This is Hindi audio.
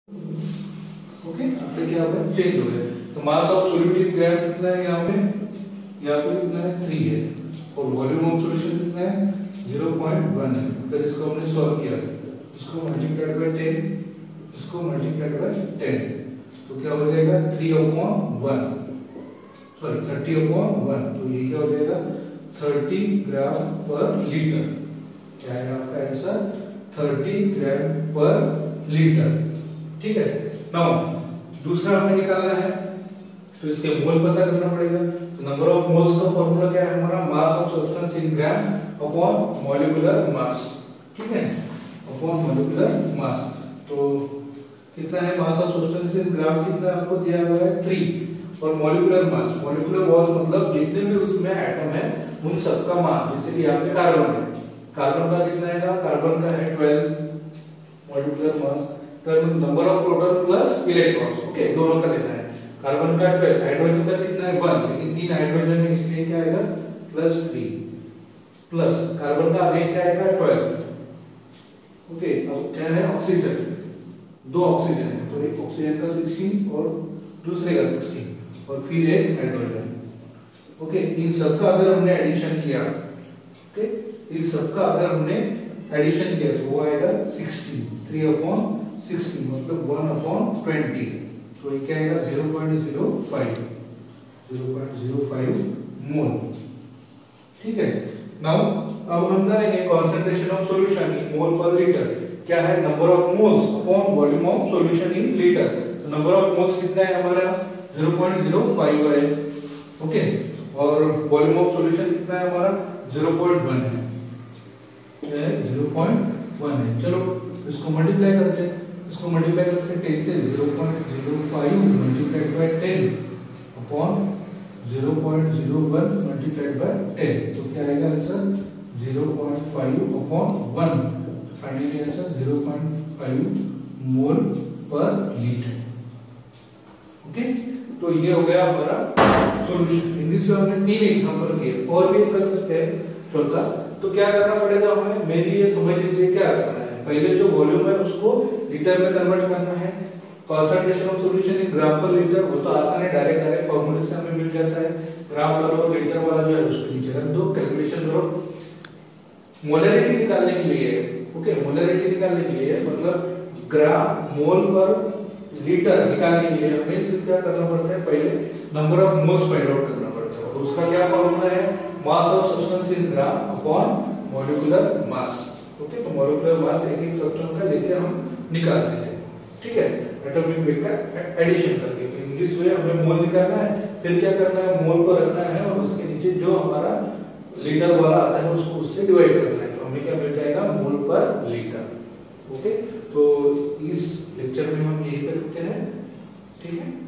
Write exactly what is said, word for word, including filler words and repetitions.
ओके, फिर क्या होगा, चेंज हो गया। तो मास ऑफ सॉल्यूट इन ग्राम कितना है यहाँ पे, यहाँ पे कितना है, थ्री है, और वॉल्यूम ऑफ सॉल्यूशन कितना है, ज़ीरो पॉइंट वन है। अगर इसको हमने सॉल्व किया, इसको मल्टीप्लाइड बाय टेन, इसको मल्टीप्लाइड बाय टेन, तो क्या हो जाएगा, three upon one, sorry thirty upon one, तो ये क्या हो जाएगा, थर्टी ग्राम पर लीटर। क्या है आपका answer, thirty gram per litre. ठीक है। नाउ दूसरा हमें निकालना है, तो इसके मोल पता करना पड़ेगा। तो नंबर ऑफ मोल्स का फॉर्मूला क्या है हमारा, mass of substance in gram upon molecular mass. ठीक है, अपॉन मॉलिक्यूलर मास। तो कितना है मास ऑफ सब्सटेंस इन ग्राम, कितना आपको दिया हुआ है, थ्री, और मॉलिक्यूलर मास, मॉलिक्यूलर मास मतलब जितने भी उसमें एटम है उन सबका मास। जैसे कि यहाँ पे कार्बन है, कार्बन का कितना है, कार्बन का है twelve, molecular mass twelve, number of proton plus electrons, okay, दोनों का लेना है। कार्बन का ट्वेल्व, हाइड्रोजन का कितना है, वन, लेकिन तीन हाइड्रोजन है इसलिए क्या आएगा, प्लस थ्री, प्लस कार्बन का आगे क्या आएगा, ट्वेल्व, ओके। अब क्या है, ऑक्सीजन, दो ऑक्सीजन है, तो एक ऑक्सीजन का सिक्सटीन और दूसरे का सिक्सटीन, और फिर एक हाइड्रोजन, ओके। इन सबका अगर हमने एडिशन किया, ओके, इन सबका अगर हमने एडिशन किया तो वो आएगा सिक्सटीन, थ्री अपॉन सिक्सटीन मतलब वन अपॉन ट्वेंटी, तो ये क्या आएगा, zero point zero five, zero point zero five mole. ठीक है। नाउ अब हम जानेंगे concentration of solution in mole per litre. क्या है, number of moles upon volume of solution in litre. तो नंबर ऑफ मोल्स कितना है हमारा, ज़ीरो पॉइंट ज़ीरो फाइव है, ओके, और वॉल्यूम ऑफ सॉल्यूशन कितना है हमारा, ज़ीरो पॉइंट वन है, ज़ीरो पॉइंट वन है। चलो इसको मल्टीप्लाई करते हैं, इसको मल्टीप्लाई करते हैं टेन से, zero point zero five multiplied by ten upon zero point zero one multiplied by ten, तो क्या आएगा answer, zero point five upon one, finally answer zero point five mole per litre. Okay, तो ये हो गया हमारा सॉल्यूशन। इन दिस हमने तीन एग्जांपल किए, और भी कर सकते हैं चौथा। तो क्या करना पड़ेगा हमें, मेनली ये समझ लीजिए क्या करना है, पहले जो वॉल्यूम है उसको लीटर में कन्वर्ट करना है। Concentration of solution in gram per litre, वो तो आसान है, डायरेक्ट डायरेक्ट फार्मूले से हमें मिल जाता है। ग्राम वाला और लीटर वाला जो है उसको नीचे रख दो, कैलकुलेशन करो। मोलरिटी निकालने के लिए, ओके, मोलरिटी निकालने के लिए मतलब ग्राम मोल पर लीटर निकालने के लिए हमें सिर्फ क्या करना पड़ता है, पहले number of moles find out करना पड़ता है। और उसका क्या फार्मूला है, mass of substance in gram upon molecular mass. Okay, तो मॉलिक्यूलर मास एक एक सब्सटेंस का लेके हम निकालते हैं। ठीक है, एटॉमिक वेट का एडिशन करके। तो इन दिस वे हमें मोल निकालना है, फिर क्या करना है, मोल को रखना है और उसके नीचे जो हमारा लीटर वाला आता है उसको उससे डिवाइड करना है, तो हमें क्या मिल जाएगा, मोल पर लीटर। ओके, तो इस लेक्चर में हम यही पे रुकते हैं। ठीक है।